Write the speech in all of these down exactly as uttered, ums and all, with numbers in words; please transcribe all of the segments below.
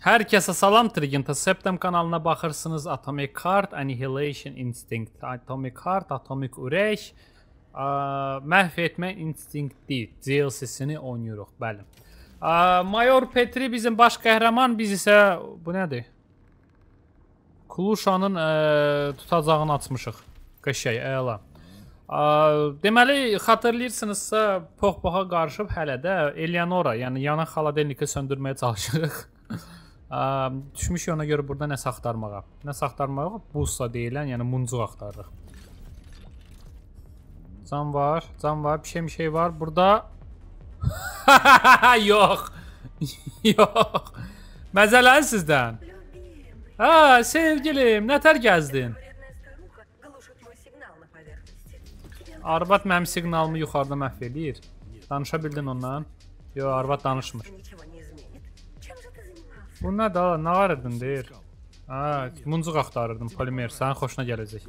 Hər kəsə salam, Triganta Septem kanalına baxırsınız. Atomic Heart, Annihilation Instinct, Atomic Heart, Atomic Ürək, məhv etmə instinkti D L C-sini oynayırıq, bəli. Mayor Petri bizim baş qəhrəman, biz isə, bu nədir? Kluşanın tutacağını açmışıq. Qəşəy, əla. Deməli, xatırlayırsınızsa, Pox-Poxa qarışıb hələ də Eleonora, yəni yanan xaladelniki söndürməyə çalışırıq. Düşmüş ona görə burada nəsə axtarmağa. Nəsə axtarmağa? Buzsa deyilən, yəni muncuq axtarırıq. Can var, can var, bir şey bir şey var. Burada... Yox. Yox. Məzələnin sizdən. Ha, sevgilim, nətər gəzdin? Arvad mənim siqnalımı yuxarıda məhv edir. Danışa bildin ondan? Yox, arvad danışmır. Bu nə da? Nə arırdın deyir? Ha, muncuq axtarırdım, polimer. Sənin xoşuna gələcək.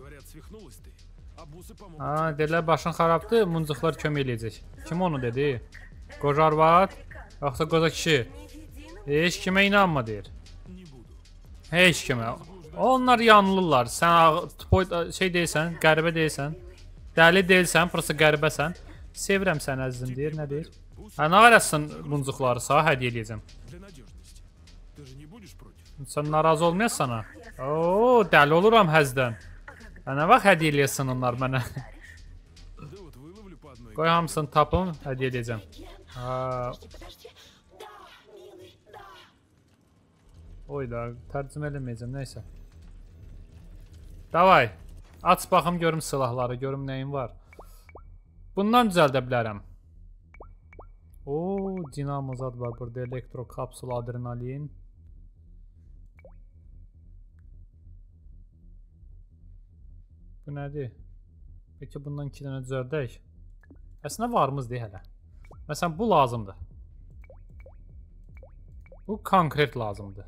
Ha, dedilər başın xarabdır, muncuqlar kömək eləyəcək. Kim onu dedi? Qoca arvad? Yoxsa qoca kişi? Heç kimə inanma deyir. Heç kimə. Onlar yanılırlar. Sən şey deyilsən, qəribə deyilsən. Dəli deyilsən, prosta qəribəsən. Sevirəm səni əzizim deyir, nə deyir? Hə, nə arasın muncuqları sağ hədiyyə eləyəcəm. Sən narazı olmayasan ha? Ooo, dəli oluram həzdən. Nə vaxt hədiyyə eləyəsin onlar mənə? Qoy hamısını tapım, hədiyyə eləyəcəm. Oy da, tərcümə eləməyəcəm, neysə. Davay, aç baxım görüm silahları, görüm nəyin var. Bundan düzəldə bilərəm. Ooo, dinamozad var burada, elektro kapsul, adrenalin. Bu nədir? Peki bundan iki dənə düzəldək. Əslində varımız deyil hələ. Məsələn, bu lazımdır. Bu konkret lazımdır.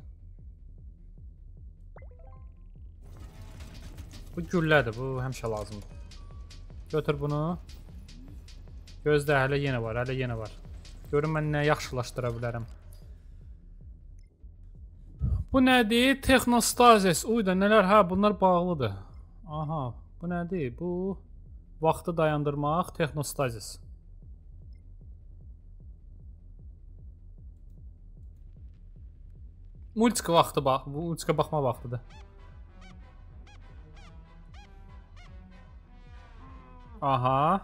Bu güllədir, bu həmişə lazımdır. Götür bunu. Gözlə, hələ yenə var, hələ yenə var. Görün mən nə yaxşılaşdıra bilərəm. Bu nədir? Texnostazis. Uy da nələr, hə bunlar bağlıdır. Aha. Bu nədir? Bu vaxtı dayandırmaq, texnostazis. Multika vaxtı bax, bu multika baxma vaxtıdır. Aha.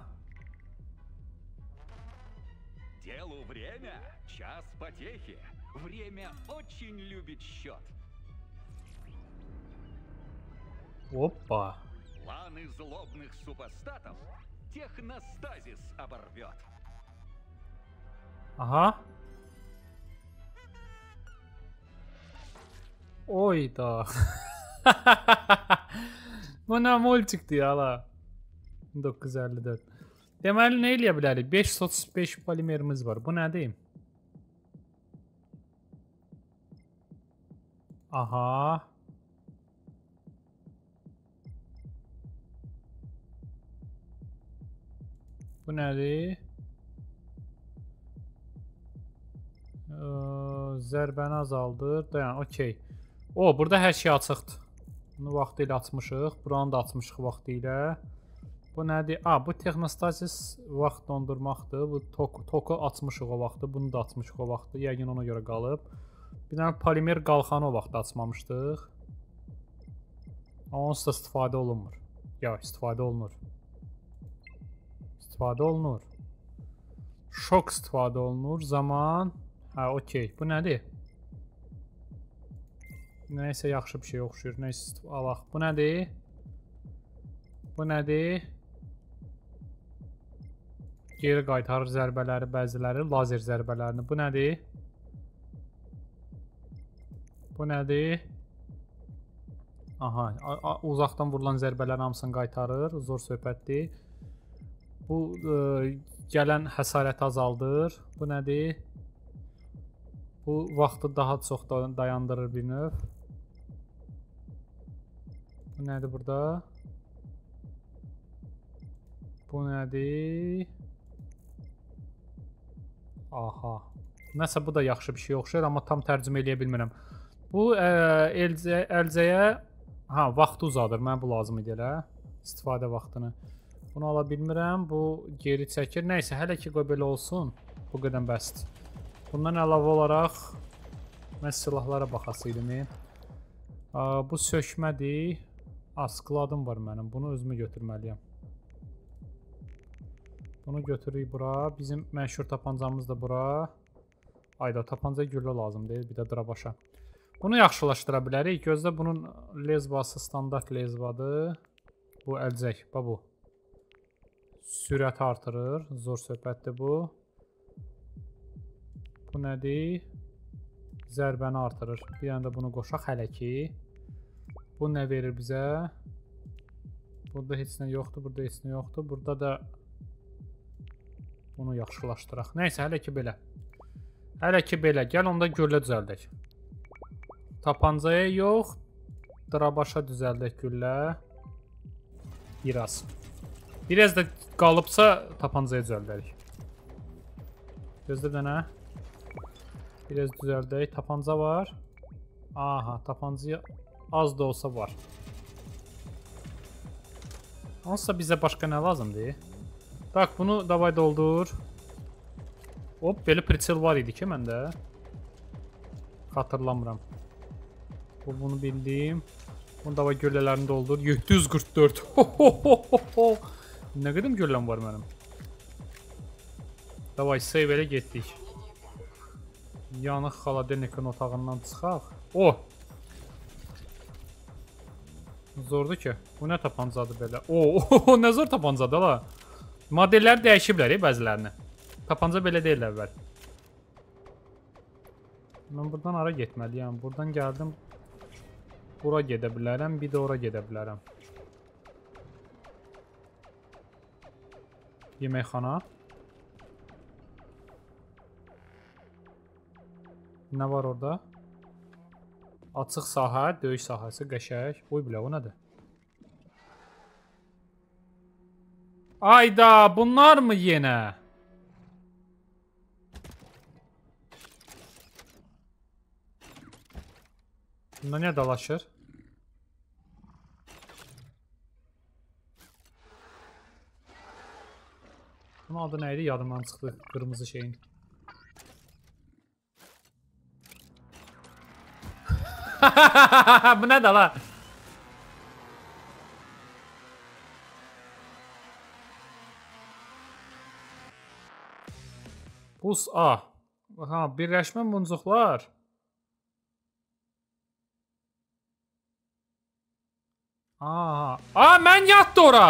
Делу время, час потехи. Время очень любит счет. Hoppa. Планы злобных супостатов техностазис оборвет. Aha. Oy da. Bu nə multikdir hala. doqquz yüz əlli dörd. Deməli nə eləyə bilərik? beş yüz otuz beş polimerimiz var. Bu nədir? Aha. Bu nədir? Zərbəni azaldır. Dayan, okey. O, burada hər şey açıqdır. Bunu vaxtı ilə açmışıq. Buranı da açmışıq vaxtı ilə. Bu nədir? A, bu texnostazis vaxt dondurmaqdır. Bu toku, toku açmışıq o vaxtı. Bunu da açmışıq o vaxtı. Yəqin ona görə qalıb. Bir dənə polimer qalxanı o vaxtı açmamışdıq. Onsuz da istifadə olunmur. Ya, istifadə olunur. İstifadə olunur. Şok istifadə olunur. Zaman. Hə, okey. Bu nədir? Nəysə yaxşı bir şey oxşuyur. Nəysə alaq. Bu nədir? Bu nədir? Geri qaytarır zərbələri, bəziləri. Lazer zərbələrini. Bu nədir? Bu nədir? Aha. Uzaqdan vurulan zərbələrin hamısını qaytarır. Zor söhbətdir. Bu ə, gələn həsarəti azaldır. Bu nədir? Bu vaxtı daha çox dayandırır bir növ. Bu nədir burada? Bu nədir? Aha. Nəsə bu da yaxşı bir şey oxşayır, amma tam tərcümə eləyə bilmirəm. Bu əlcəyə ha, vaxtı uzadır. Mən bu lazım idi elə. İstifadə vaxtını. Bunu ala bilmirəm. Bu geri çəkir. Nəysə, hələ ki qoy belə olsun. Bu qədər bəsdir. Bundan əlavə olaraq mən silahlara baxasıydım. Bu sökmədir. Askıladım var mənim. Bunu özümü götürməliyəm. Bunu götürürük bura. Bizim məşhur tapancamız da bura. Ayda tapanca güllə lazım deyil. Bir də drabaşa. Bunu yaxşılaşdıra bilərik. Gözdə bunun lezbası standart lezbadır. Bu əlcək. Bax bu. Sürəti artırır. Zor söhbətdir bu. Bu nədir? Zərbəni artırır. Bir yanda bunu qoşaq hələ ki. Bu nə verir bizə? Burada heç nə yoxdur. Burada heç nə yoxdur. Burada da bunu yaxşılaşdıraq. Nəysə, hələ ki belə. Hələ ki belə. Gəl onda güllə düzəldək. Tapancaya yox. Drabaşa düzəldək güllə. Biraz. Biraz da qalıbsa tapancaya düzəldərik. Gözlə dənə. Biraz düzəldək. Tapanca var. Aha, tapancaya az da olsa var. Olsa bizə başqa nə lazımdır? Tak, bunu davay doldur. Hop, belə pritsel var idi ki məndə. Xatırlamıram. Bu, bunu bildim. Bunu davay göllələrini doldur. yeddi yüz qırx dörd. Nə qədər gölləm var mənim? Davay, save elə getdik. Yanıq xaladelnikin otağından çıxaq. O! Zordur ki. Bu nə tapancadır belə? O, nə zor tapancadır la. Modellər dəyişiblər bəzilərini. Tapanca belə deyil əvvəl. Mən buradan ara getməliyəm. Buradan gəldim. Bura gedə bilərəm. Bir də ora gedə bilərəm. Yeməkxana. Nə var orada? Açıq sahə, döyüş sahəsi, qəşəng. Oy bilə, o nədir? Ayda, bunlar mı yenə? Bunda nə dalaşır? Bunun adı nəydi? Yadımdan çıxdı. Qırmızı şeyin. Bu nədir la? Buz A. Ha, birləşmə muncuqlar. Aha. Aa, mən yatdı ora.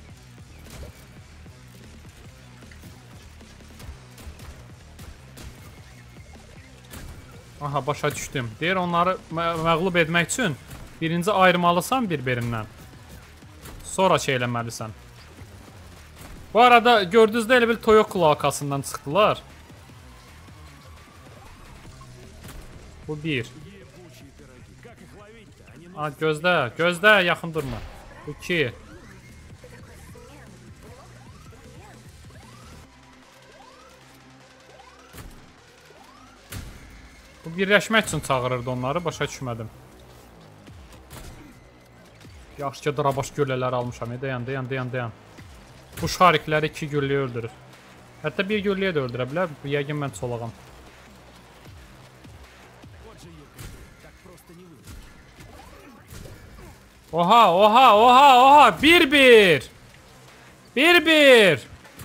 Aha, başa düşdüm. Deyir, onları məğlub etmək üçün birinci ayırmalısan bir-birindən. Sonra şey eləməlisən. Bu arada gördünüz də elə bil Toyoko lokasından çıxdılar. Bu bir. Ha, gözlə, gözlə, yaxın durma. Bu iki. Bu birləşmək üçün çağırırdı onları, başa düşmədim. Yaxşı ki, drabaş güllələri almışam. Dayan, dayan, dayan, dayan. Bu şarikləri iki gülləyə öldürür. Hətta bir gülləyə də öldürə bilər. Bu yəqin mən çolağam. Oha, oha, oha, oha. Bir bir. Bir bir.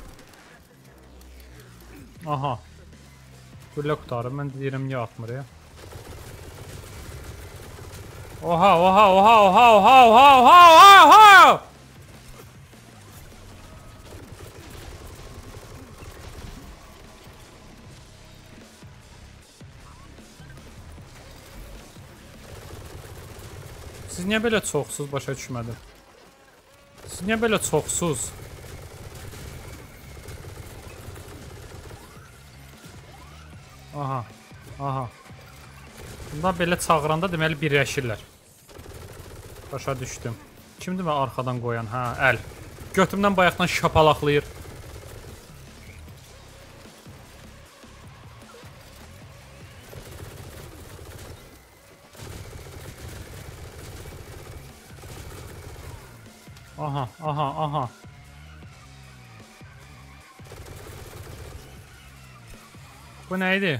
Aha. Güllə qutarım. Mən deyirəm, niyə atmır ya? Oha, oha, oha, oha, oha, oha, oha, oha, oha. Siz niyə belə çoxsuz, başa düşmədim. Siz niyə belə çoxsuz? Aha, aha. Bundan belə çağıranda deməli birləşirlər. Başa düşdüm. Kimdir mən arxadan qoyan? Hə, əl. Götümdən bayaqdan şapalaqlayır. Aha, aha, aha. Bu neydi?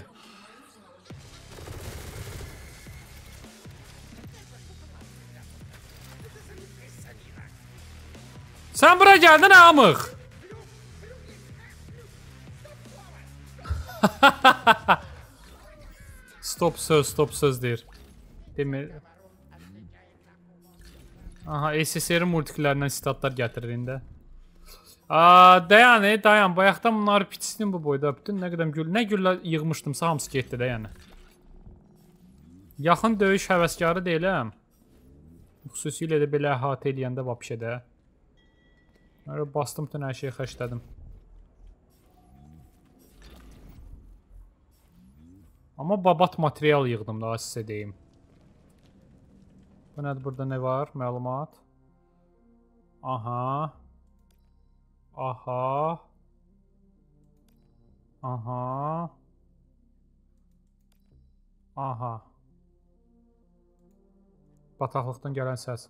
Sen bura geldin amıq. Stop söz, stop söz deyir. Demir. Aha, S S R multiklərindən sitatlar gətirir indi. Aa, dayan, e, dayan. Bayaqdan bunları piçsin bu boyda. Bütün nə qədər gül, nə güllər yığmışdımsa hamısı getdi də yəni. Yaxın döyüş həvəskarı deyiləm. Xüsusilə də belə əhatə eləyəndə vəbşə də. Mən bastım bütün hər şeyi xəşlədim. Amma babat material yığdım daha sizə deyim. Bu nədir? Burada nə var? Məlumat. Aha. Aha. Aha. Aha. Bataqlıqdan gələn səs.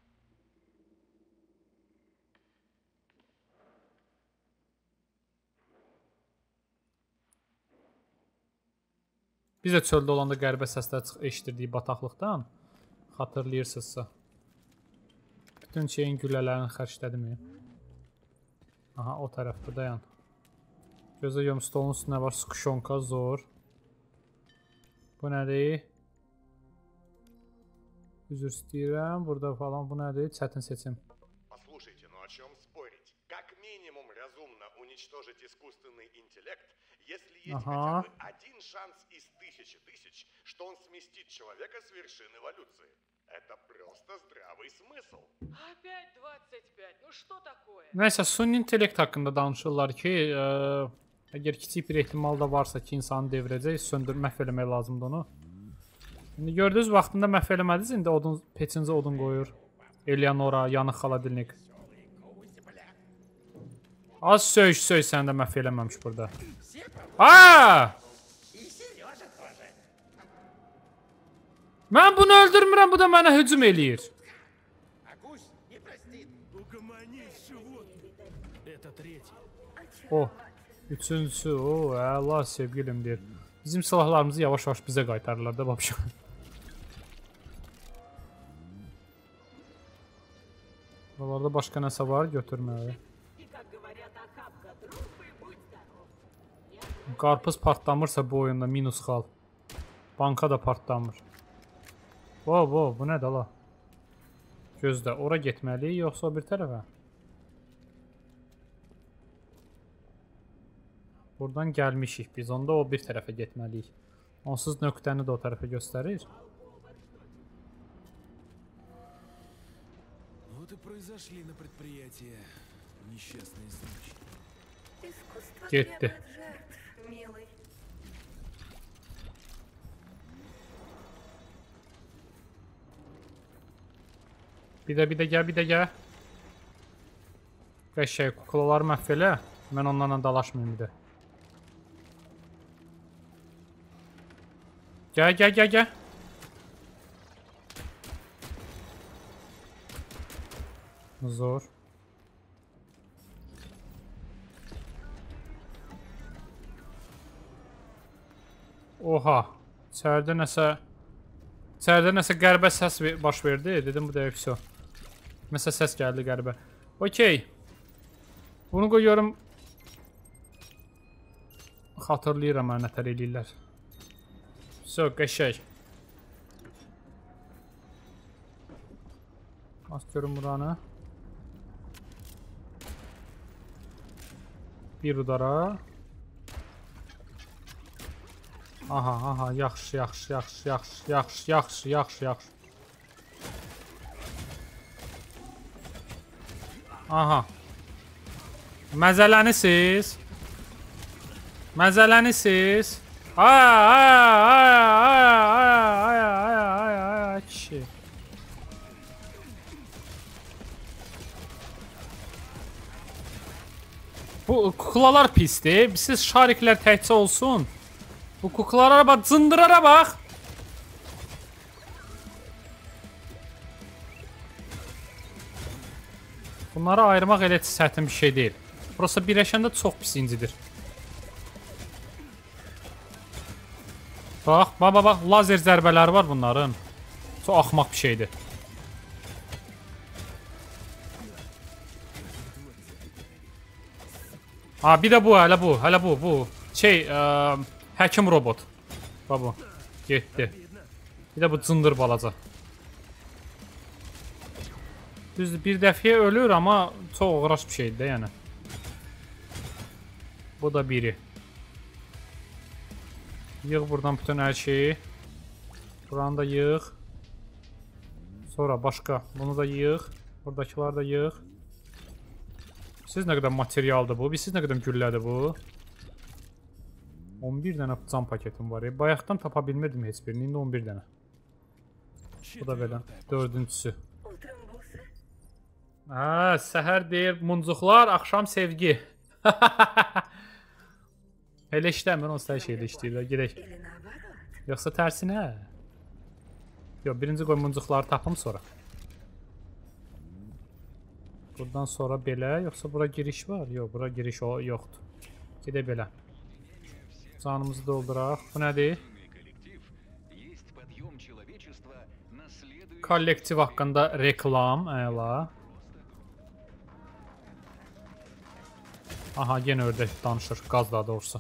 Biz də çöldə olanda qəribə səslər eşidirdik bataqlıqdan. Xatırlayırsınızsa. Bütün şeyin güllələrini xərclədimi? Aha, o tərəfdə dayan. Gözə görüm, stolun üstünə var skuşonka, zor. Bu nədir? Üzr istəyirəm, burada falan bu nədir? Çətin seçim. Послушайте, ну о чем спорить? Как минимум разумно уничтожить искусственный интеллект, если есть Ага. хотя бы один шанс из тысячи тысяч, что он сместит человека с вершины эволюции. Это просто здравый смысл. Опять двадцать пять. Ну что такое? Nəysə, süni intellekt haqqında danışırlar ki, ə, əgər kiçik bir ehtimal da varsa ki, insanı devirəcək, söndür, məhv eləmək lazımdır onu. İndi gördünüz, vaxtında məhv eləmədiniz, indi odun, peçinizə odun qoyur. Eleonora, yanıq xaladilnik. Az söyüş söyüş səni də məhv eləməmiş burada. Aaa! Mən bunu öldürmürəm, bu da mənə hücum eləyir. Oh, üçüncüsü, o, əla sevgilim deyir. Bizim silahlarımızı yavaş-yavaş bizə qaytarırlar da, babşa. Buralarda başqa nəsə var, götürməli. Qarpız partlamırsa bu oyunda minus xal. Banka da partlamır. Wow, wow, bu nədir la? Gözlə, ora getməliyik, yoxsa o bir tərəfə? Buradan gəlmişik biz, onda o bir tərəfə getməliyik. Onsuz nöqtəni də o tərəfə göstərir. Вот и произошли на предприятии несчастные случаи. Getdi. Bir də, bir də gəl, bir də gəl. Qəşəy, kuklaları məhv elə. Mən onlarla dalaşmayayım bir də. Gəl, gəl, gəl, gəl. Zor. Oha. İçəridə nəsə... İçəridə nəsə qəribə səs baş verdi. Dedim, bu da yoxsa. Nəsə səs gəldi qəribə. Okey. Bunu qoyuyorum. Xatırlayıram mənə nətər eləyirlər. So, qəşək. Az görüm buranı. Bir udara. Aha, aha, yaxşı, yaxşı, yaxşı, yaxşı, yaxşı, yaxşı, yaxşı, yaxşı. Aha. Məzələnisiz. Məzələnisiz. Aya, aya, aya, aya, aya, aya, aya, aya, kişi. Bu kuklalar pisdir. Siz şariklər təkcə olsun. Bu kuklalara bak, zındırara bak. Bunları ayırmaq elə çətin bir şey deyil. Prosta birləşəndə çox pis incidir. Bax, bax, bax, lazer zərbələri var bunların. Çox axmaq bir şeydir. Ha, bir də bu, hələ bu, hələ bu, bu. Şey, ə, həkim robot. Bax bu, getdi. Bir də bu cındır balaca. Düzdür, bir dəfiyə ölür, amma çox uğraş bir şeydir də, yəni. Bu da biri. Yığ buradan bütün hər şeyi. Buranı da yığ. Sonra başqa. Bunu da yığ. Buradakiları da yığ. Siz nə qədər materialdır bu? Siz nə qədər güllədir bu? on bir dənə can paketim var. E, bayaqdan tapa bilmirdim heç birini. İndi on bir dənə. Bu da belə. Dördüncüsü. Hə, səhər deyir muncuqlar, axşam sevgi. Elə işləmir, onsuz da şeydə işləyirlər. Gedək. Yoxsa tərsinə? Yox, birinci qoy muncuqları tapım sonra. Buradan sonra belə, yoxsa bura giriş var? Yox, bura giriş o yoxdur. Gedək belə. Canımızı dolduraq. Bu nədir? Kollektiv haqqında reklam, əla. Aha, yenə ördək danışır, qaz daha doğrusu.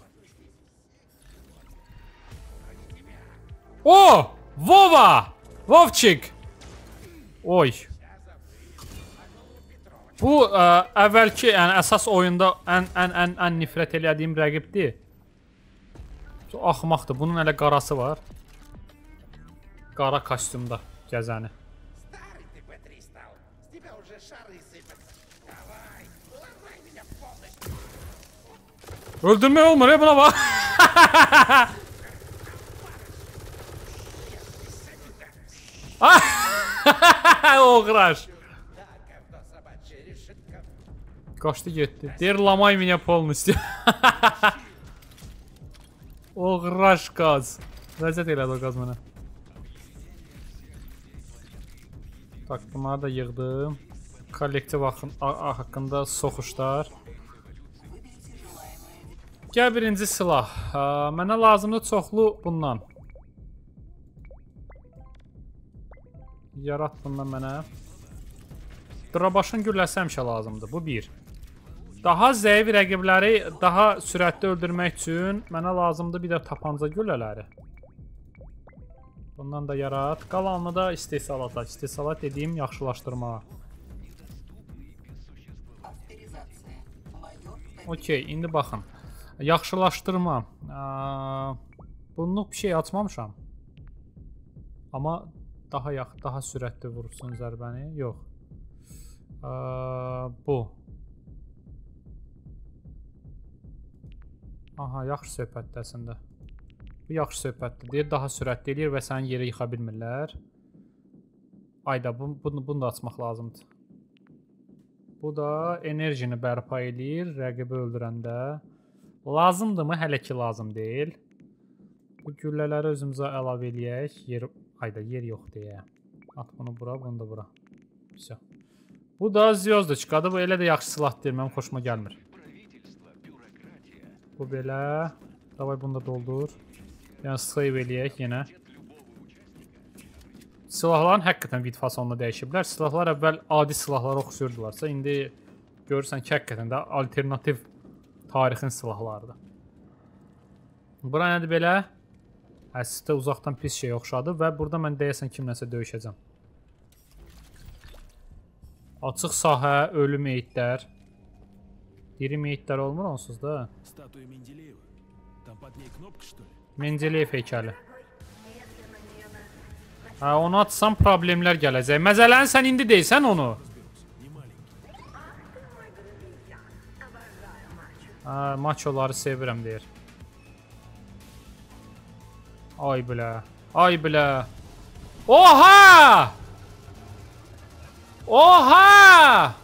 O! Vova! Vovçik! Oy! Bu ə, əvvəlki, yəni əsas oyunda ən ən ən ən nifrət elədiyim rəqibdir. Çox axmaqdır. Bunun hələ qarası var. Qara kostyumda gəzəni. Öldürmək olmur, ya buna bax. Oğraş. Qaçdı getdi. Deyir, lamay minə polностью. Oğraş qaz. Ləzzət elədi o qaz mənə. Tak, bunları da yığdım. Kollektiv haqqında soxuşlar. Gəl birinci silah. Mənə lazımdır çoxlu bundan. Yarat bundan mənə. Drabaşın gülləsi həmişə lazımdır. Bu bir. Daha zəif rəqibləri daha sürətli öldürmək üçün mənə lazımdır bir də tapanca güllələri. Bundan da yarat. Qalanını da istehsalata. İstehsalat dediyim yaxşılaşdırma. Okey, indi baxın. Yaxşılaşdırma. Bunluq bir şey açmamışam. Amma daha yaxın, daha sürətli vursun zərbəni. Yox. Bu. Aha, yaxşı söhbətdir əslində. Bu yaxşı söhbətdir. Deyir, daha sürətli eləyir və səni yerə yıxa bilmirlər. Ayda, bunu, bunu da açmaq lazımdır. Bu da enerjini bərpa eləyir, rəqibi öldürəndə. Lazımdırmı? Hələ ki lazım deyil. Bu güllələri özümüzə əlavə eləyək. Yer, ayda, yer yox deyə. At bunu bura, bunu da bura. Все. Bu da Zvezdochkadır. Bu elə də yaxşı silah deyil. Mənim xoşuma gəlmir. Bu belə. Davay bunu da doldur. Yəni save eləyək yenə. Silahların həqiqətən vid fasonunu dəyişiblər. Silahlar əvvəl adi silahlara oxşuyurdularsa, indi görürsən ki, həqiqətən də alternativ tarixin silahlarıdır. Bura nədir belə? Əsasda uzaqdan pis şey oxşadı və burada mən deyəsən kimləsə döyüşəcəm. Açıq sahə, ölü meyitlər. Diri meyitlər olmur onsuz da. Mendeleyev heykəli. Hə, onu atsam problemlər gələcək. Məzələni sən indi deysən onu. Hə, maçoları sevirəm deyir. Ay bilə. Ay bilə. Oha! Oha!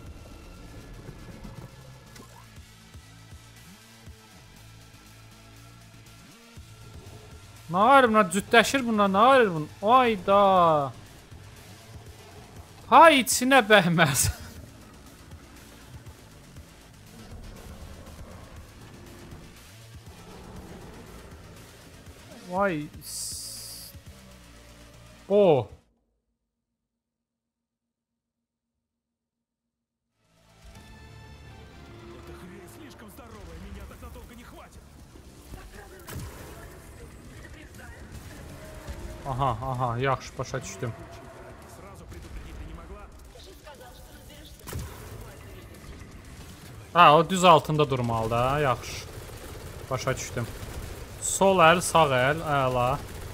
Nə var bunlar? Cütləşir bunlar. Nə var bunlar? Ayda. Ha, içinə bəhməz. Vay. s- O. Эта хрень слишком здоровая, меня так надолго не хватит. Aha, aha, yaxşı başa düşdüm. Сразу предупредить ты не могла? Ha, o düz altında durmalı da, yaxşı. Başa düşdüm. Sol əl, sağ əl, əla.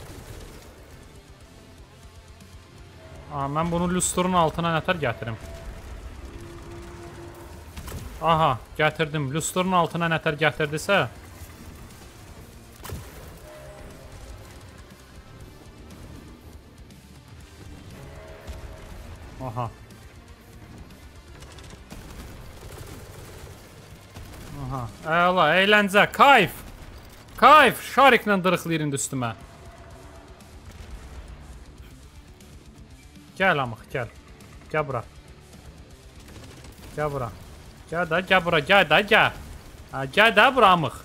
Aha, mən bunu lustrun altına nətər gətirim? Aha, gətirdim. Lustrun altına nətər gətirdisə. Aha. Aha, əla, əyləncə, kayf. Kayf, şariklə dırıqlayır indi üstümə. Gəl amıq, gəl. Gəl bura. Gəl bura. Gəl da, gəl bura, gəl da, gəl. Ha, gəl da bura amıq.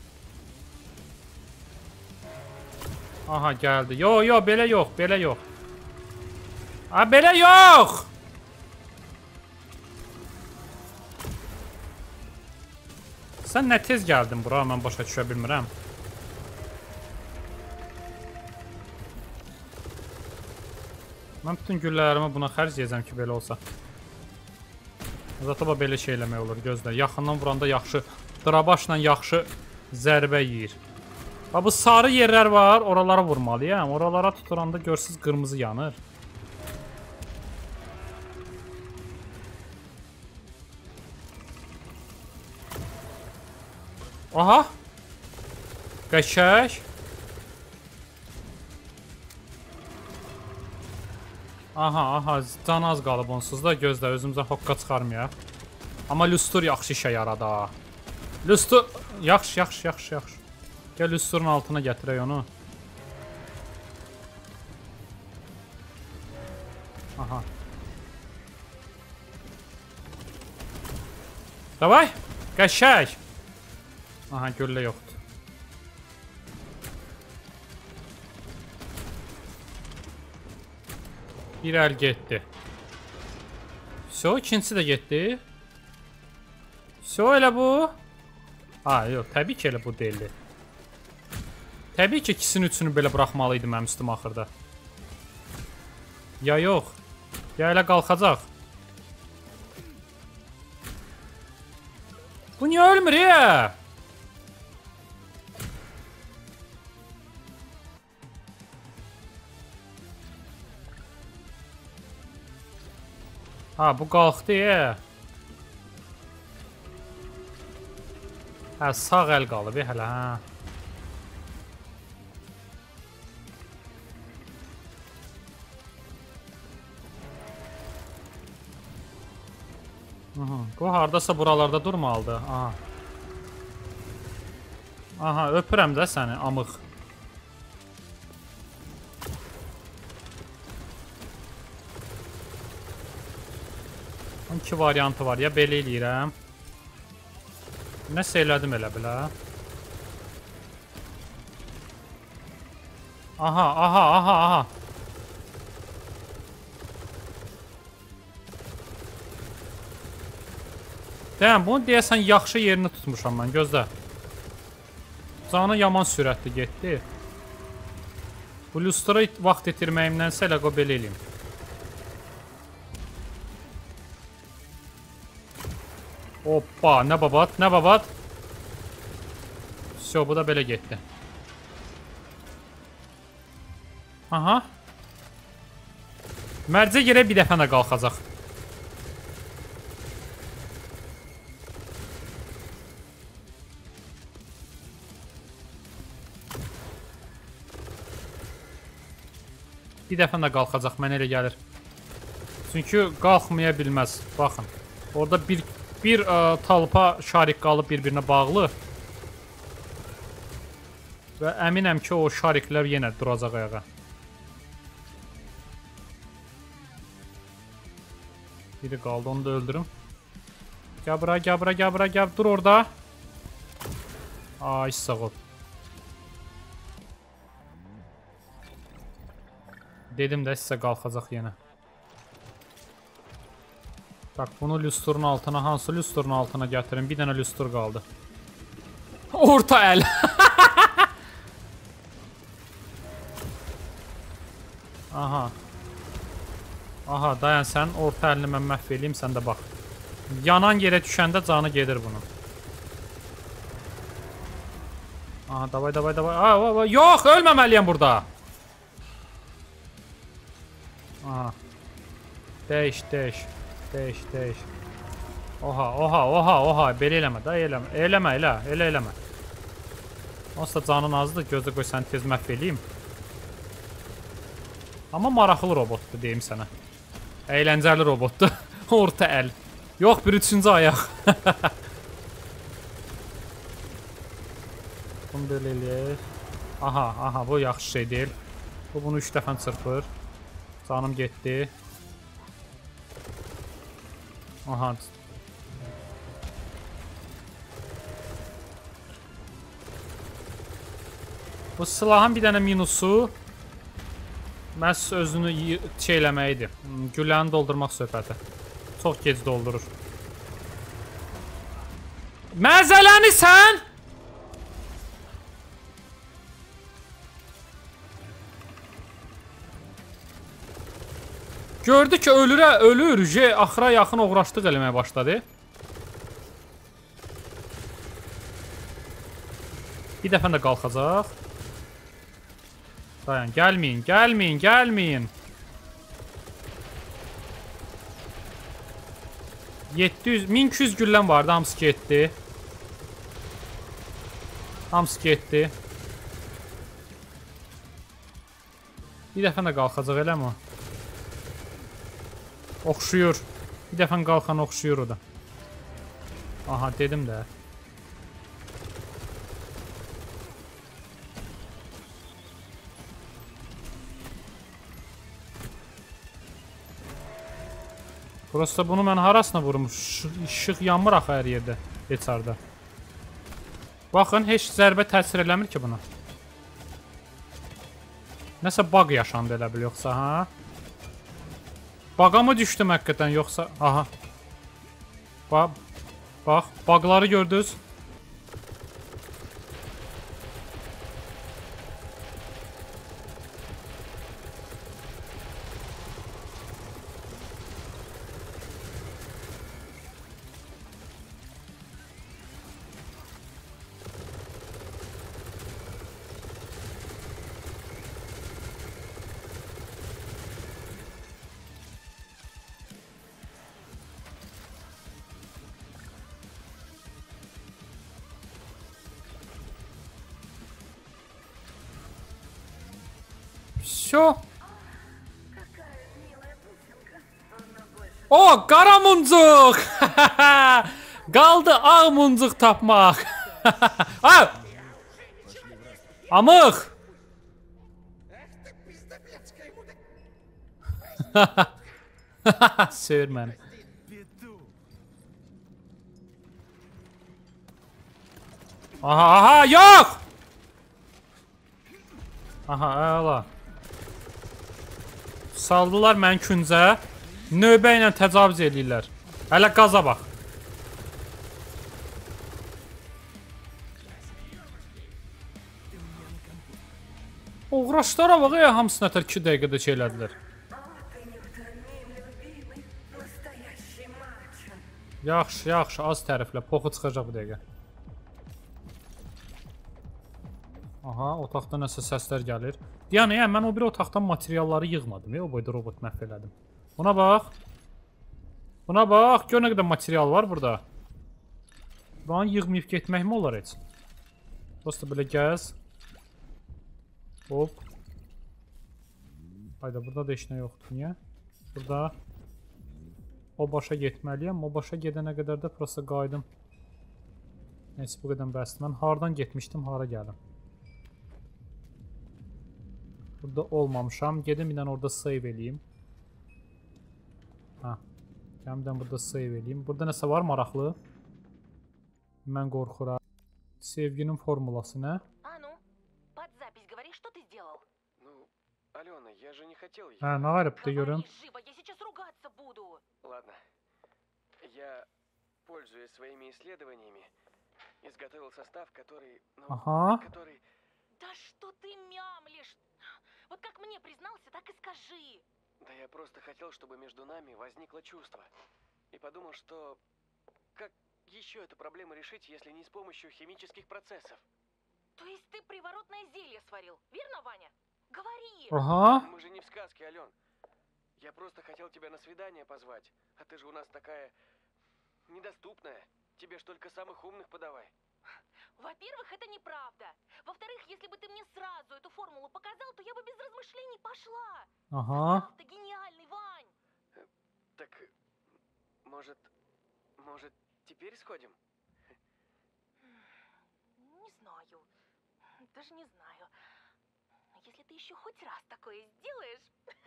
Aha, gəldi. Yo, yo, belə yox, belə yox. Ha, belə yox. Sən nə tez gəldin bura, mən başa düşə bilmirəm. Mən bütün güllərimi buna xərcləyəcəm ki, belə olsa. Zataba belə şey eləmək olur, gözlə. Yaxından vuranda yaxşı, drabaşla yaxşı zərbə yeyir. Ha, bu sarı yerlər var, oralara vurmalıyam. Oralara tuturanda görsüz qırmızı yanır. Aha. Qəşək. Aha, aha, can az qalıb onsuz da, gözlə, özümüzə hokka çıxarmayaq. Amma lustur yaxşı işə yaradı ha. Lustur, yaxşı, yaxşı, yaxşı, yaxşı. Gəl lusturun altına gətirək onu. Aha. Davay, qəşək. Aha, göllə yoxdur. Bir əl getdi. So, ikincisi də getdi. So, elə bu. Ha, yox, təbii ki, elə bu deyildi. Təbii ki, ikisinin üçünü belə buraxmalıydı mənim üstüm axırda. Ya yox. Ya elə qalxacaq. Bu niyə ölmür ya? Ha, bu qalxdı ya. Hə, sağ əl qalıb hələ, hə. Aha, bu hardasa buralarda durmalıdır. Aha. Aha, öpürəm də səni, amıq. İki variantı var, ya belə eləyirəm. Nəsə elədim elə bilə. Aha, aha, aha, aha. Deyəm, bunu deyəsən yaxşı yerini tutmuşam mən, gözlə. Canı yaman sürətli getdi. Bu lustra vaxt itirməyimdənsə elə qoy belə eləyim. Hoppa, nə babat, nə babat. Всё, bu da belə getdi. Aha. Mərcə yerə bir dəfə də qalxacaq. Bir dəfə də qalxacaq, mənə elə gəlir. Çünki qalxmaya bilməz. Baxın. Orada bir bir ə, talpa şarik qalıb bir-birinə bağlı. Və əminəm ki, o şariklər yenə duracaq ayağa. Biri qaldı, onu da öldürüm. Gəl bura, gəl bura, gəl bura, gəl. Dur orada. Ay, sağ ol. Dedim də sizə qalxacaq yenə. Bak bunu lüstrun altına, hansı lüstrun altına gətirin? Bir dənə lüstr qaldı. Orta əl. Aha. Aha, dayan sən, orta əlini mən məhv eləyim, sən də bax. Yanan yerə düşəndə canı gedir bunun. Aha, davay, davay, davay. Aa, aa, aa. Yox, ölməməliyəm burada. Aha. Değiş, değiş. Değiş, değiş. Oha, oha, oha, oha. Belə eləmə, da eləmə. Eləmə, elə, elə eləmə. Onsuz da canın azdır, gözə qoy sən tez məhv eləyim. Amma maraqlı robotdur, deyim sənə. Əyləncəli robotdur. Orta əl. Yox, bir üçüncü ayaq. Bunu belə eləyək. Aha, aha, bu yaxşı şey deyil. Bu bunu üç dəfə çırpır. Canım getdi. Aha. Bu silahın bir dənə minusu məhz özünü şey eləməkdir. Gülləni doldurmaq söhbəti. Çox gec doldurur. Məzələni sən! Gördü ki ölürə, ölür. J axıra yaxın uğraşdıq eləməyə başladı. Bir dəfə də qalxacaq. Dayan, gəlməyin, gəlməyin, gəlməyin. yeddi yüz, min iki yüz gülləm vardı, hamısı getdi. Hamısı getdi. Bir dəfə də qalxacaq eləmi o? Oxşuyur. Bir dəfən qalxan oxşuyur o da. Aha, dedim də. Prosta bunu mən harasına vurmuş? İşıq yanmır axı hər yerdə. Heç arada. Baxın, heç zərbə təsir eləmir ki buna. Nəsə bug yaşandı elə bil yoxsa, ha? Baga mı düşdüm həqiqətən yoxsa? Aha. Bax, bax, bugları gördünüz. Все. O, qara muncuq. Qaldı ağ muncuq tapmaq. Ha! Amıq. Sövür məni. Aha, aha, yox. Aha, əla. Saldılar mən küncə. Növbə ilə təcavüz edirlər. Hələ qaza bax. Uğraşlara bax ya, hamısını ətər iki dəqiqədə şey elədilər. Yaxşı, yaxşı, az təriflə. Poxu çıxacaq bu dəqiqə. Aha, otaqda nəsə səslər gəlir. Yəni, yəni, mən o bir otaqdan materialları yığmadım. Ya, o boyda robot məhv elədim. Buna bax. Buna bax. Gör nə qədər material var burada. Buranı yığmayıb getmək mi olar heç? Prosta belə gəz. Hop. Hayda, burada da heç nə yoxdur. Niyə? Burada. O başa getməliyəm. O başa gedənə qədər də prosta qaydım. Neyse, bu qədər bəsdir. Mən hardan getmişdim, hara gəldim. Burada olmamışam. Gedim bir dənə orada save eləyim. Ha. Gəmdən burada save eləyim. Burada nəsə var maraqlı? Mən qorxuram. Sevginin formulası nə? А ну, под запись говори, что ты сделал. Ну, Алена, я же не хотел... Hə, nə qarıbdı görüm. Говори живо, я сейчас ругаться буду. Ладно. Я, пользуясь своими исследованиями, изготовил состав, который... Ну, Aha. который... Да что ты мямлишь? Вот как мне признался, так и скажи. Да я просто хотел, чтобы между нами возникло чувство. И подумал, что... Как еще эту проблему решить, если не с помощью химических процессов? То есть ты приворотное зелье сварил, верно, Ваня? Говори. Aha. Мы же не в сказке, Ален. Я просто хотел тебя на свидание позвать. А ты же у нас такая... недоступная. Тебе ж только самых умных подавай. Во-первых, это неправда. Во-вторых, если бы ты мне сразу эту формулу показал, то я бы без размышлений пошла. Aha. Ты гениальный, Вань. Так, может... Может, теперь сходим? Не знаю. Даже не знаю. Если ты еще хоть раз такое сделаешь...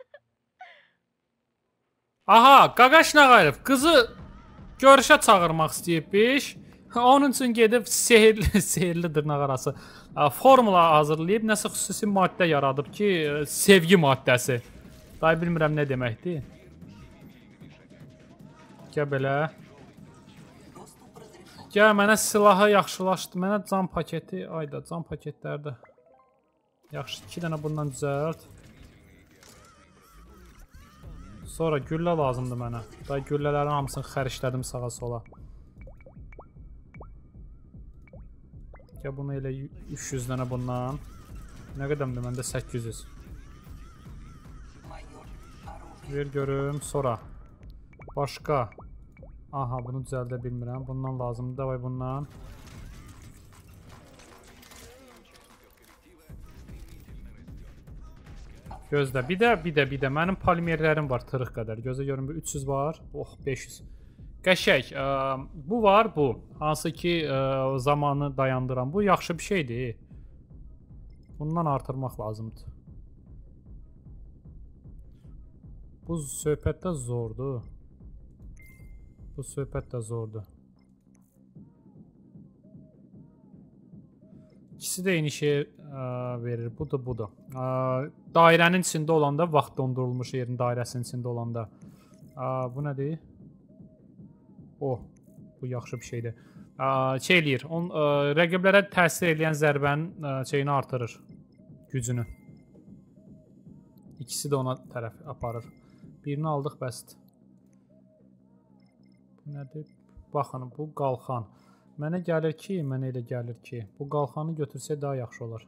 Aha, Qaqaş nə qarıb? Qızı görüşə çağırmaq istəyibmiş. Onun üçün gedib sehirli, sehirli dırnaq arası formula hazırlayıb, nəsə xüsusi maddə yaradıb ki, sevgi maddəsi. Day bilmirəm nə deməkdir. Gəl belə. Gəl mənə silahı yaxşılaşdı. Mənə can paketi, ayda can paketlərdə. Yaxşı, iki dənə bundan düzəlt. Sonra güllə lazımdır mənə. Day güllələrin hamısını xərclədim sağa sola. Gəl bunu elə üç yüz dənə bundan. Nə qədəmdir məndə? səkkiz yüz. Ver görüm, sonra. Başqa. Aha, bunu düzəldə bilmirəm. Bundan lazımdır. Davay bundan. Gözlə. Bir də, bir də, bir də. Mənim polimerlərim var tırıq qədər. Gözlə görün, üç yüz var. Oh, beş yüz. Qəşək. Bu var, bu. Hansı ki, zamanı dayandıran. Bu yaxşı bir şeydir. Bundan artırmaq lazımdır. Bu söhbət də zordur. Bu söhbət də zordur. İkisi də eyni şey verir. Budur, budur. Dairənin içində olanda, vaxt dondurulmuş yerin dairəsinin içində olanda. Bu nədir? Oh, bu yaxşı bir şeydir. Şey eləyir, rəqiblərə təsir edən zərbənin şeyini artırır, gücünü. İkisi də ona tərəf aparır. Birini aldıq, bəsdir. Bu nədir? Baxın, bu qalxan. Mənə gəlir ki, mənə elə gəlir ki, bu qalxanı götürsək daha yaxşı olar.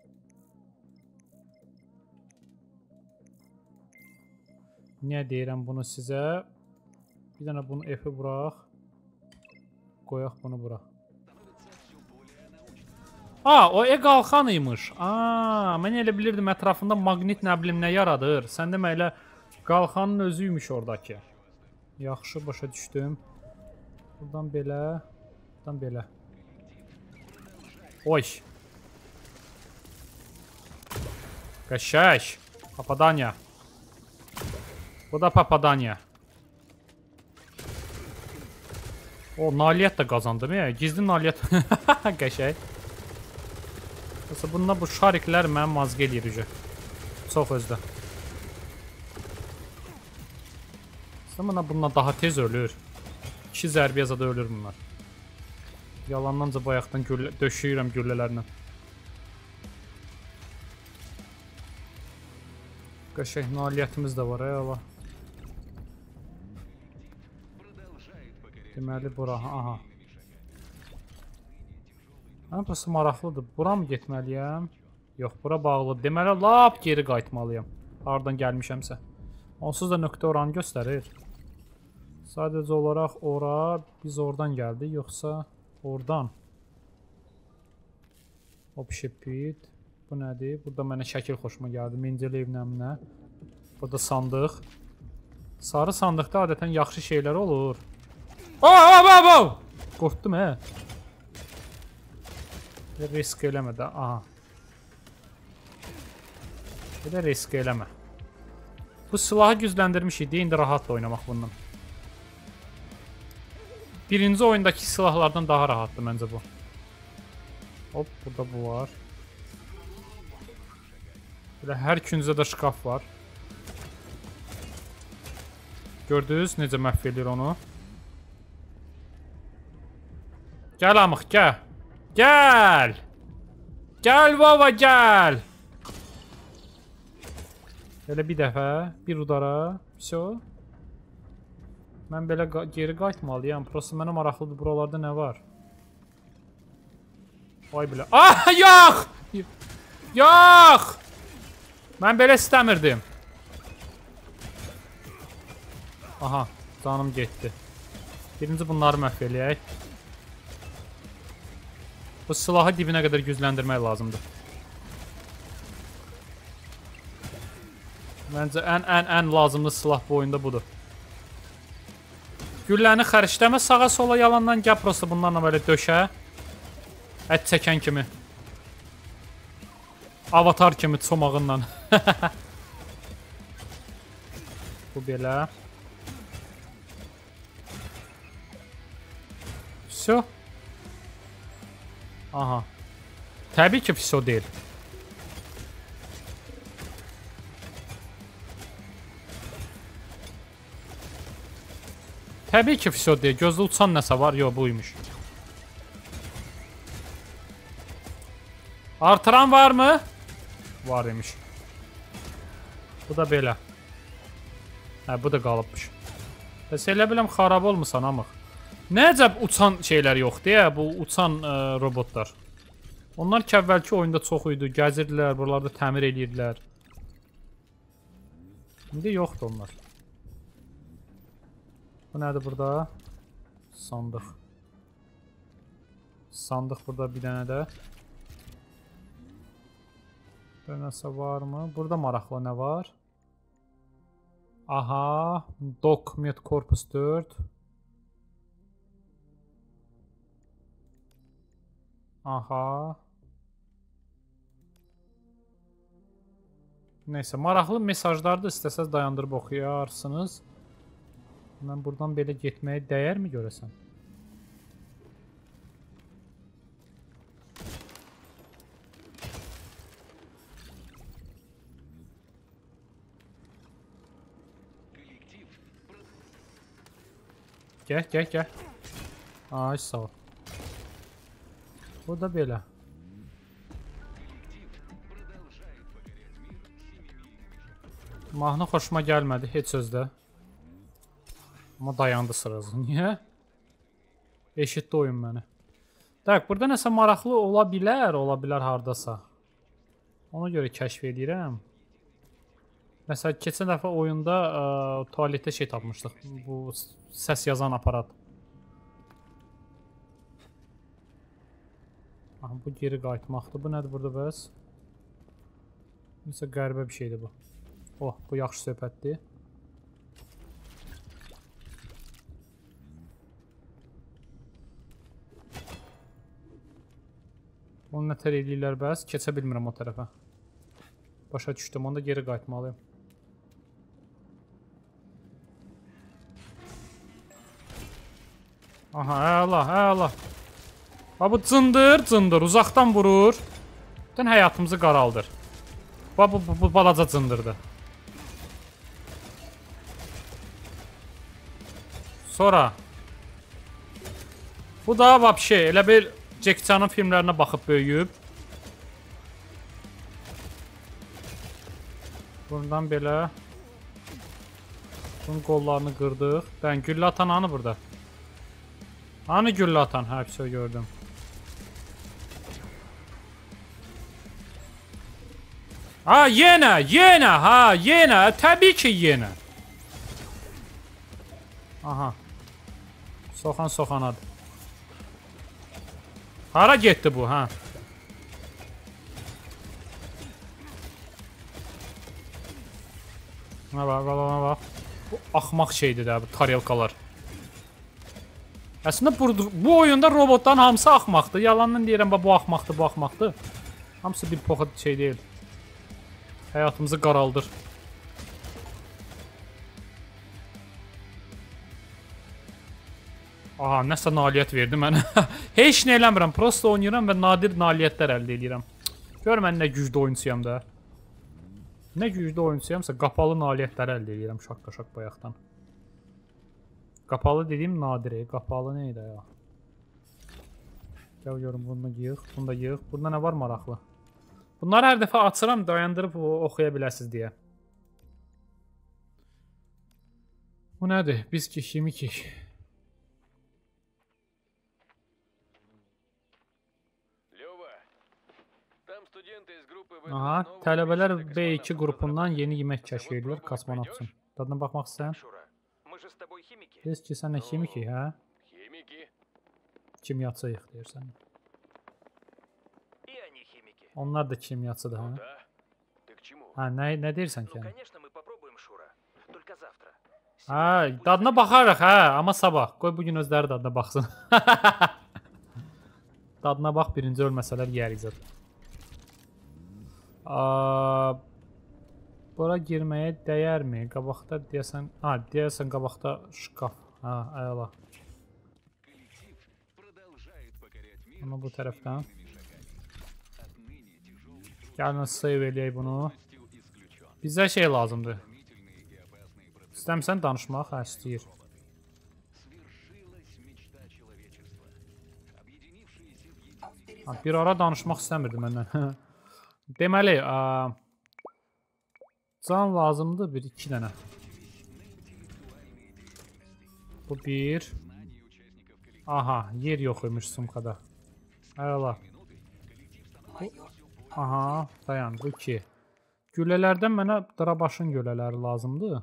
Niyə deyirəm bunu sizə? Bir dənə bunu F-i burax. Qoyaq bunu bura. Aa, o e qalxan imiş. Aa, mən elə bilirdim ətrafında maqnit nə bilim nə yaradır. Sən demə elə qalxanın özüymüş oradakı. Yaxşı, başa düşdüm. Buradan belə, buradan belə. Oy. Qəşək. Papadanya. Bu da papadanya. O, nailiyyət də qazandım ya. Gizli nailiyyət. Qəşək. Mesela bununla bu şariklər mənim mazq eləyir ücə. Çox özdə. Sonra bununla daha tez ölür. İki zərbiyə zada ölür bunlar. Yalandanca bayaqdan güllə döşüyürəm güllələrlə. Qəşək nailiyyətimiz də var, eyvallah. Deməli bura, aha. Mən burası maraqlıdır. Bura mı getməliyəm? Yox, bura bağlı. Deməli, lap geri qayıtmalıyam. Haradan gəlmişəmsə. Onsuz da nöqtə oranı göstərir. Sadəcə olaraq ora, biz oradan gəldik, yoxsa oradan. Opşepit. Bu nədir? Burada mənə şəkil xoşuma gəldi. Mendeleyev nəminə. Burada sandıq. Sarı sandıqda adətən yaxşı şeylər olur. Aa, aa, aa, aa! Qorxdum, hə? Risk eləmə də, aha. Bir də risk eləmə. Bu silahı gücləndirmiş idi, indi rahatla oynamaq bundan. Birinci oyundakı silahlardan daha rahatdır məncə bu. Hop, burada bu var. Belə hər küncdə şkaf var. Gördünüz necə məhv edir onu? Gəl amıq, gəl. Gəl. Gəl baba, gəl. Belə bir dəfə, bir udara. Всё. Mən belə geri qayıtmalıyam. Prosta mənə maraqlıdır buralarda nə var. Vay bilə. Ah, yox! Yox! Mən belə istəmirdim. Aha, canım getdi. Birinci bunları məhv eləyək. Bu silahı dibinə qədər gücləndirmək lazımdır. Məncə ən ən ən lazımlı silah bu oyunda budur. Gülləni xərcləmə sağa sola yalandan gəl prosta bunlarla belə döşə. Ət çəkən kimi. Avatar kimi çomağınla. Bu belə. Всё. Aha. Təbii ki, всё deyil. Təbii ki, всё deyil. Gözdə uçan nəsə var? Yox, buymuş. Artıran var mı? Var imiş. Bu da belə. Hə, bu da qalıbmış. Bəs elə biləm xarab olmusan amıq. Nəcəb uçan şeylər yoxdur ya, bu uçan ə, robotlar. Onlar ki əvvəlki oyunda çox idi, gəzirdilər, buralarda təmir edirdilər. İndi yoxdur onlar. Bu nədir burada? Sandıq. Sandıq burada bir dənə də. Burada nəsə varmı? Burada maraqlı nə var? Aha, Dock Med Corpus dörd. Aha. Neyse, maraqlı mesajlardır, istəsəz dayandırıb oxuyarsınız. Mən buradan belə getməyə dəyər mi görəsən? Gəl, gəl, gəl. Ay, sağ ol. Bu da belə. Mahnı xoşuma gəlmədi, heç sözdə. Amma dayandı sırası. Niyə? Eşitdi oyun məni. Tak, burada nəsə maraqlı ola bilər, ola bilər hardasa. Ona görə kəşf edirəm. Məsələn, keçən dəfə oyunda ə, tualetdə şey tapmışdıq. Bu səs yazan aparat. Aha, bu geri qayıtmaqdır. Bu nədir burada bəs? Nəsə qəribə bir şeydir bu. Oh, bu yaxşı söhbətdir. Onu nətər eləyirlər bəs? Keçə bilmirəm o tərəfə. Başa düşdüm, onda geri qayıtmalıyım. Aha, əla, əla. Bu cındır, cındır, uzaqdan vurur. Bütün həyatımızı qaraldır. Bu, bu, bu, bu balaca cındırdı. Sonra. Bu da vəbşə, elə bir Jack Chan'ın filmlərinə baxıb böyüyüb. Bundan belə. Bunun qollarını qırdıq. Ben güllə atan hanı burada? Hani güllə atan? Hə, bir şey gördüm. Ha, yenə, yenə, ha, yenə, təbii ki yenə. Aha. Soxan soxanadır. Hara getdi bu, ha? Buna bax, buna bax. Bu axmaq şeydir də, bu tarelkalar. Əslində bu, bu oyunda robotların hamısı axmaqdır. Yalandan deyirəm, bu axmaqdır, bu axmaqdır. Hamısı bir poxa şey deyil. Həyatımızı qaraldır. Aha, nəsə nailiyyət verdi mənə. Heç nə eləmirəm, prosto oynayıram və nadir nailiyyətlər əldə edirəm. Gör mən nə güclü oyuncuyam da. Nə güclü oyuncuyamsa qapalı nailiyyətləri əldə edirəm şaqqa-şaq bayaqdan. Qapalı dediyim nadir, qapalı nə idi ya? Gəl görüm, bunu da yığ, bunu da yığ. Burada nə var maraqlı? Bunları hər dəfə açıram, dayandırıb oxuya biləsiniz deyə. Bu nədir? Biz ki, şimikik. Aha, tələbələr B iki qrupundan yeni yemək kəşf edilir kosmonavt üçün. Dadına baxmaq istəyən? Biz ki, sən nə kimikik, hə? Kimyaçıyıq deyirsən. Onlar da kimyaçıdır, hə? Hə, nə, nə deyirsən ki? Hə, dadına baxarıq, hə, amma sabah. Qoy bugün özləri dadına baxsın. Dadına bax, birinci ölməsələr yərik zaten. Aa, bura girməyə dəyərmi? Qabaqda deyəsən, ha, deyəsən qabaqda şkaf. Ha, ayala. Amma bu tərəfdən. Gəlin save eləyək bunu. Bizə şey lazımdır. İstəmirsən danışmaq? Hə, istəyir. Ha, bir ara danışmaq istəmirdi məndən. Deməli, ə, can lazımdır bir iki dənə. Bu bir. Aha, yer yox imiş sumkada. Ayala. Aha, dayan, bu iki. Güllələrdən mənə Darabaşın güllələri lazımdır.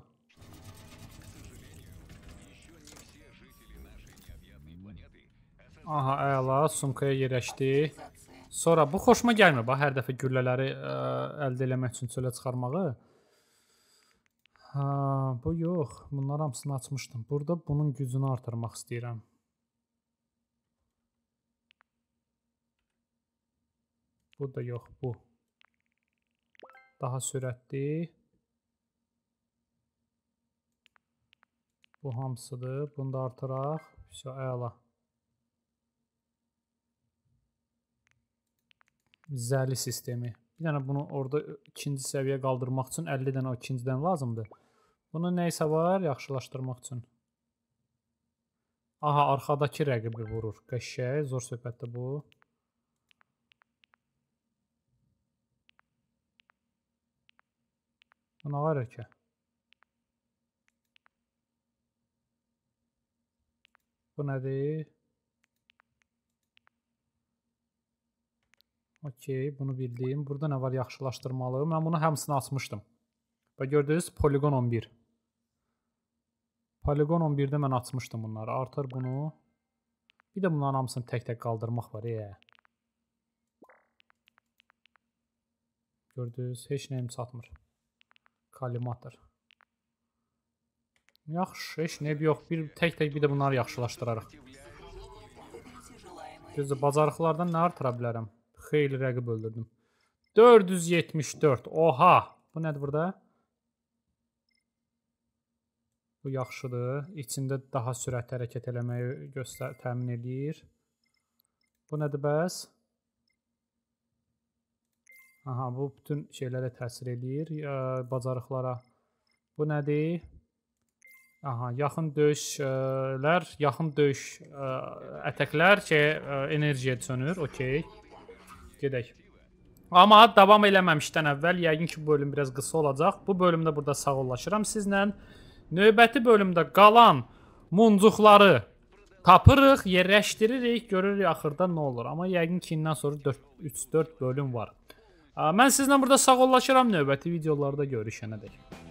Aha, ayala, sumkaya yerləşdi. Sonra bu xoşuma gəlmir, bax, hər dəfə güllələri ə, əldə eləmək üçün çölə çıxarmağı. Ha, bu yox, bunlar hamısını açmışdım. Burada bunun gücünü artırmaq istəyirəm. Bu da yox, bu. Daha sürətli. Bu hamısıdır, bunu da artıraq. Все, əla. Zəli sistemi. Bir dənə bunu orada ikinci səviyyə qaldırmaq üçün əlli dənə o ikincidən lazımdır. Bunu neysə var, yaxşılaşdırmaq üçün. Aha, arxadakı rəqibi vurur. Qəşəng, zor söhbətdir bu. Bu nə var ki? Bu nədir? Okey, bunu bildim. Burada nə var yaxşılaşdırmalı? Mən bunu hamısını açmışdım. Və gördünüz, poligon on bir. Poligon on birdə mən açmışdım bunları. Artır bunu. Bir də bunların hamısını tək-tək qaldırmaq var. Ee. Gördünüz, heç nəyim çatmır. Kalimatır. Yaxşı, heç nəyim yox. Bir tək-tək bir də bunları yaxşılaşdırarıq. Düzdür, bacarıqlardan nə artıra bilərəm? Xeyli rəqib öldürdüm. dörd yüz yetmiş dörd. Oha! Bu nədir burada? Bu yaxşıdır. İçində daha sürətli hərəkət eləməyi göstər, təmin edir. Bu nədir bəs? Aha, bu bütün şeylərə təsir edir. Bacarıqlara. Bu nədir? Aha, yaxın döyüşlər, yaxın döyüş ətəklər ki, enerjiyə dönür. Okey. Gedək. Amma davam eləməmişdən əvvəl, yəqin ki, bu bölüm biraz qısa olacaq. Bu bölümdə burada sağollaşıram sizlə. Növbəti bölümdə qalan muncuqları tapırıq, yerləşdiririk, görürük axırda nə olur. Amma yəqin ki, indən sonra üç dörd bölüm var. Mən sizlə burada sağollaşıram, növbəti videolarda görüşənədək.